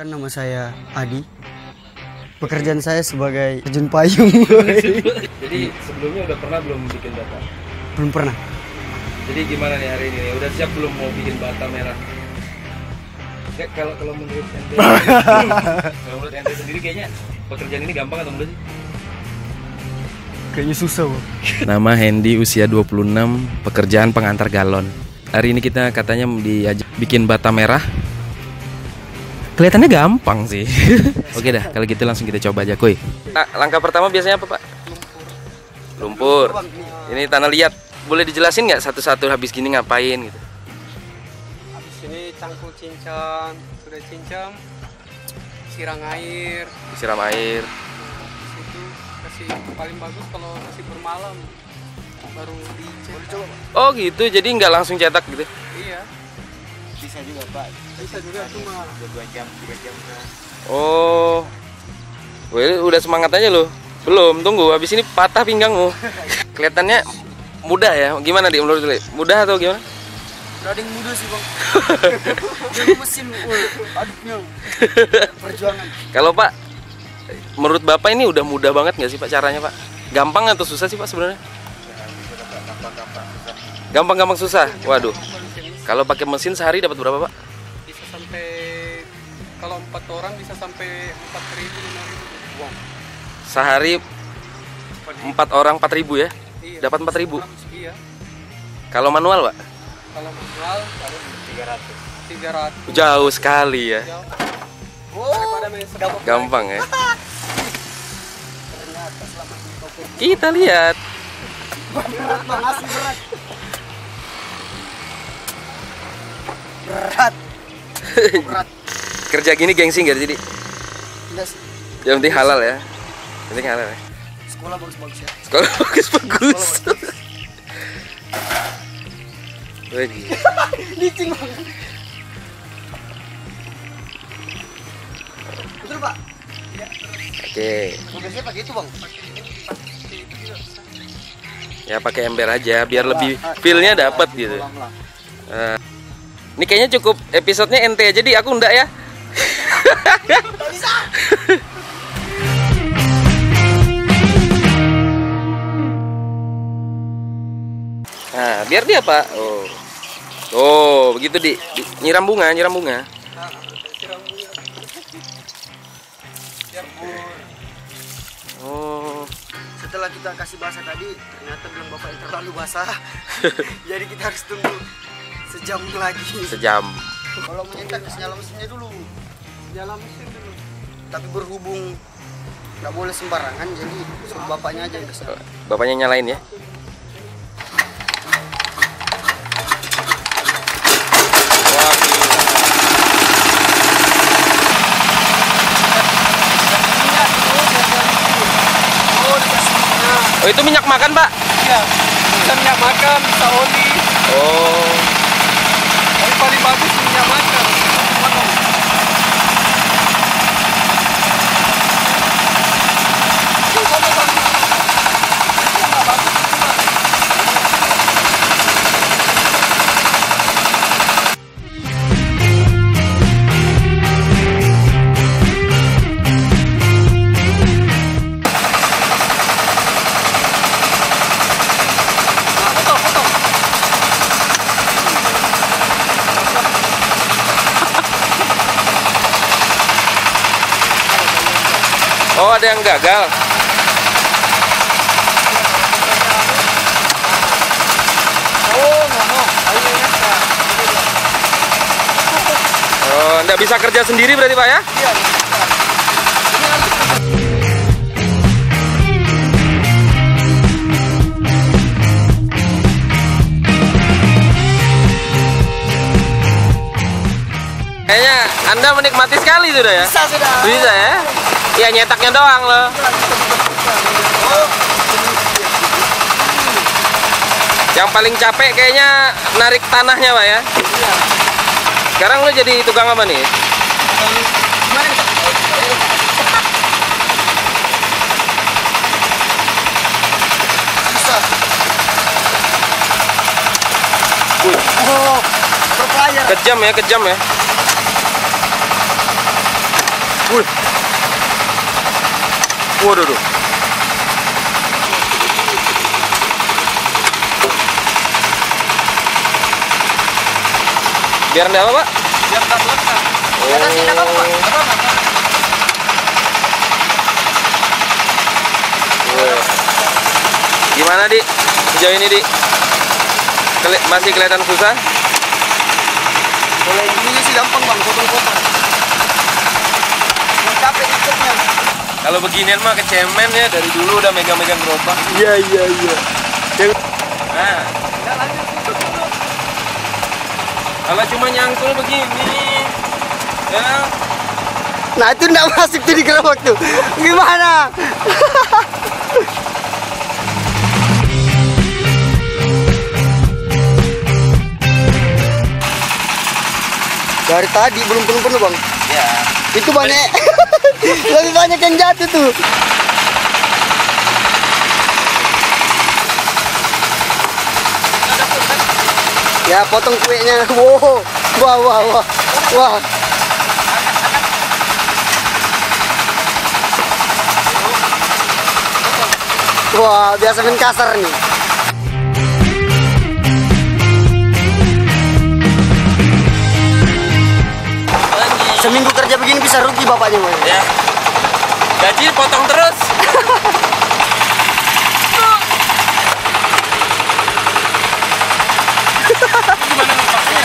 Perkenalkan, nama saya Adi. Pekerjaan saya sebagai terjun payung. Jadi sebelumnya udah pernah belum bikin bata? Belum pernah. Jadi gimana nih hari ini? Udah siap belum mau bikin bata merah? Kalau menurut ente, kalau menurut ente sendiri kayaknya pekerjaan ini gampang atau enggak sih? Kayaknya susah, Bang. Nama Hendy, usia 26, pekerjaan pengantar galon. Hari ini kita katanya diajak bikin bata merah. Kelihatannya gampang sih. Oke dah, kalau gitu langsung kita coba aja, kuy. Nah, langkah pertama biasanya apa, Pak? Lumpur. Ini tanah liat. Boleh dijelasin nggak satu-satu habis gini ngapain gitu? Habis ini cangkul cincang, sudah cincang, siram air. Disiram air. Situ kasih paling bagus kalau masih bermalam baru dicetak. Oh gitu, jadi nggak langsung cetak gitu? Iya. Bisa juga, Pak. Bisa juga cuma 2 jam, 3 jam. Oh, weh, udah semangat aja loh. Belum, tunggu. Habis ini patah pinggangmu. Kelihatannya mudah ya. Gimana Dik menurut lu? Mudah atau gimana? Ada yang muda sih, Bang. Jadi mesin, aduknya. Perjuangan. Kalau Pak, menurut Bapak ini udah mudah banget nggak sih Pak caranya Pak? Gampang atau susah sih Pak sebenarnya? Gampang-gampang susah. Waduh. Kalau pakai mesin sehari dapat berapa Pak? bisa sampai kalau 4 orang bisa sampai 4.000 5.000 uang. Sehari 4 orang 4.000 ya? Iya. Dapat 4.000. Iya. Kalau manual Pak? Kalau manual baru 300. Jauh sekali ya. Jauh. Oh, Daripada main sepatu. Gampang ya. ternyata selama ini kau Kita lihat. berat, Bang. Asli berat. Berat. Berat. Kerja gini gengsi nggak jadi? Tidak sih. Yang penting halal ya. Yang penting halal ya. Sekolah bagus-bagus ya. Sekolah bagus-bagus. Wih. Licin, Bang. Betul, Pak? Oke. Biasanya pakai itu, Bang. Ya pakai ember aja biar lebih feel-nya dapat gitu. Ini kayaknya cukup episodenya ente aja, jadi aku enggak ya. Nah, biar dia Pak. Oh. Oh, begitu nyiram bunga. Siram bunga. Oh. Setelah kita kasih basah tadi, ternyata bilang bapak terlalu basah. Jadi kita harus tunggu sejam lagi. Sejam. Kalau menyetak harus nyala mesinnya dulu. Nyala mesin dulu. Tapi berhubung nggak boleh sembarangan, jadi suruh bapaknya aja yang kesana. Bapaknya nyalain ya. Wah, gila. Oh, itu minyak makan, Pak? Iya. Bisa minyak makan, bisa oli. Oh. Tapi paling bagus minyak makan. Oh, ada yang gagal. Oh, nggak bisa kerja sendiri berarti Pak ya? Iya. Kayaknya Anda menikmati sekali sudah ya? Bisa sudah. Bisa ya? Ya nyetaknya doang loh. Yang paling capek kayaknya narik tanahnya Pak ya? Iya. Sekarang lo jadi tukang apa nih? Bisa. Wih, Oh, pro player. kejam ya, kejam ya. Wih. Waduh, duh. Biar enggak apa, Pak? Biar tak melekat. Oh. Atas ini apa, Pak? Wih. Gimana, Di? Sejauh ini, Di? Masih kelihatan susah? Kalau ini sih gampang bang, potong-potong. Nggak capek ikutnya. Kalau beginian mah kecemen ya, dari dulu udah megang-megang gerobak. Iya. Nah, kalau cuma nyangkul begini, ya. Nah itu nggak masuk tuh di gerobak tuh. Gimana? Dari tadi belum penuh bang. Ya. Itu banyak. Lebih banyak yang jatuh tuh. Ya potong kuenya. Wow. Wah. Wah, biasa main kasar nih. Seminggu kerja begini bisa rugi bapaknya, Bang. Ya. Gaji potong terus. Gimana ngepasnya?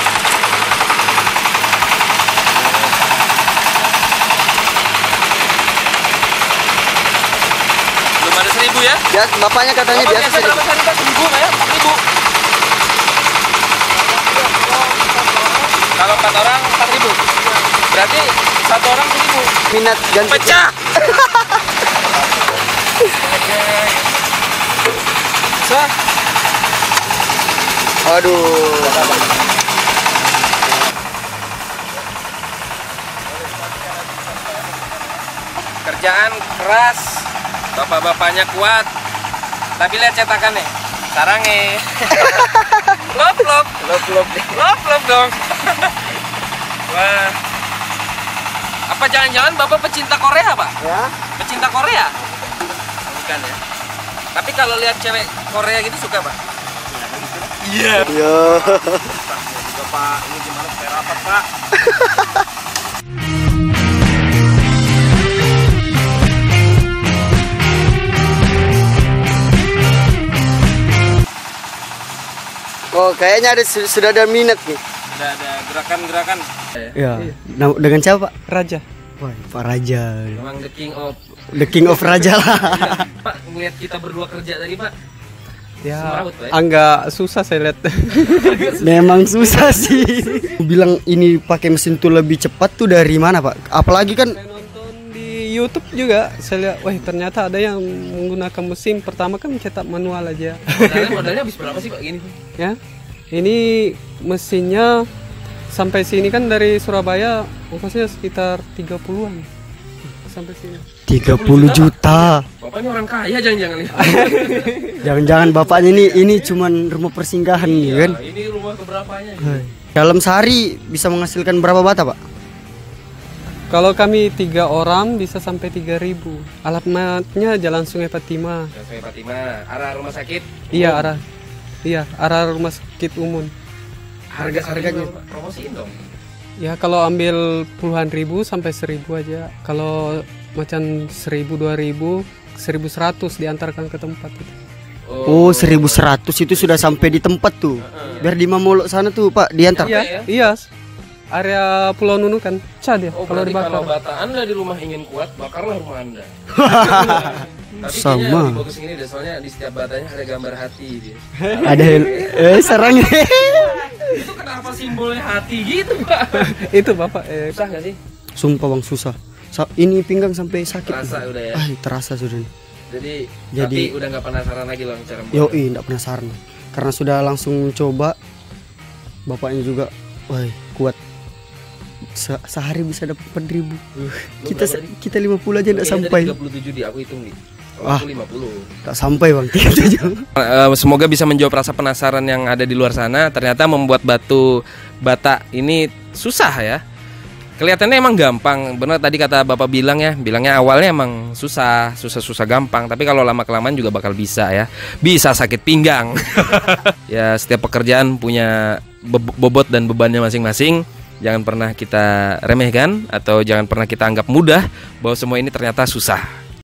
Belum ada 1.000 ya? Ya, bapaknya katanya Bapak biasa sih. berapa hari, Pak? 1.000 nggak ya? 4.000. Kalau 4 orang 4.000. Berarti 1 orang 1.000. Minat ganti. Pecah. Sah. Aduh. Kerjaan keras, bapak-bapaknya kuat. Tapi lihat cetakannya, sarangnya. Lop dong. Wah. Apa jangan-jangan bapak pecinta Korea, Pak? Ya. Pecinta Korea? Bukan ya. Tapi kalau lihat cewek Korea gitu suka, Pak? Iya. Ya. Juga, Pak. Ini gimana supaya rapat, Pak? Oh, kayaknya sudah ada minat nih. Sudah ada gerakan-gerakan. Ya. Dengan siapa, Pak? Raja. Wah, Pak Raja. Memang the king of. The King of Raja lah. Pak, ngeliat kita berdua kerja tadi, Pak. Ya, Semrawut, Pak, ya? agak susah saya lihat. Memang susah sih. Bilang ini pakai mesin tuh lebih cepat tuh dari mana, Pak? Apalagi kan Saya nonton di YouTube juga, saya lihat, wah ternyata ada yang menggunakan mesin. Pertama kan cetak manual aja. Modalnya habis berapa sih, Pak, gini? Ya, ini mesinnya sampai sini kan dari Surabaya, ongkosnya sekitar 30-an sampai sini. 30 juta. Bapaknya orang kaya jangan-jangan ya. Jangan-jangan bapaknya ini cuman rumah persinggahan nih kan. Ini rumah keberapanya? Dalam sehari bisa menghasilkan berapa bata, Pak? Kalau kami 3 orang bisa sampai 3.000. Alamatnya Jalan Sungai Fatima. Sungai Fatima, arah rumah sakit. Iya, arah rumah sakit umum. Harganya promosiin dong. Ya kalau ambil puluhan ribu sampai 1.000 aja. Kalau macam 1.000, 2.000, 1.100 diantarkan ke tempat itu. Oh, 1.100 itu sudah sampai di tempat tuh. Biar di Mamolok sana tuh, Pak, diantar. Iya. Area Pulau Nunu kan, dia Oh, kalau berarti dibakar. kalau bata Anda di rumah ingin kuat, bakarlah rumah Anda. Tapi Sama. kayaknya lebih bagus ini deh, soalnya di setiap batanya ada gambar hati dia. Ada sarangnya. Itu kenapa simbolnya hati gitu, Pak? Itu Bapak Susah nggak sih? Sumpah, Bang, susah. Ini pinggang sampai sakit. Terasa udah ya? Terasa sudah. Jadi Jadi- tapi udah nggak penasaran lagi loh cara membuat. Yoi, enggak penasaran. Karena sudah langsung coba. Bapaknya juga, wah, kuat. Sehari bisa dapat 4.000. Kita 50 aja enggak sampai. 37 di aku hitung nih. Kalau Wah. aku 50. Enggak sampai, Bang. 37. Semoga bisa menjawab rasa penasaran yang ada di luar sana. Ternyata membuat batu bata ini susah ya. Kelihatannya emang gampang, benar tadi kata Bapak bilang ya, bilangnya awalnya emang susah gampang, tapi kalau lama-kelamaan juga bakal bisa ya. Bisa sakit pinggang. Ya, setiap pekerjaan punya bobot dan bebannya masing-masing. Jangan pernah kita remehkan atau jangan pernah kita anggap mudah bahwa semua ini ternyata susah.